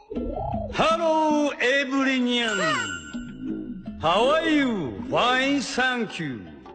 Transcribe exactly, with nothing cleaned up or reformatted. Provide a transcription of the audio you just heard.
Hello, every nyan. How are you? Fine, thank you.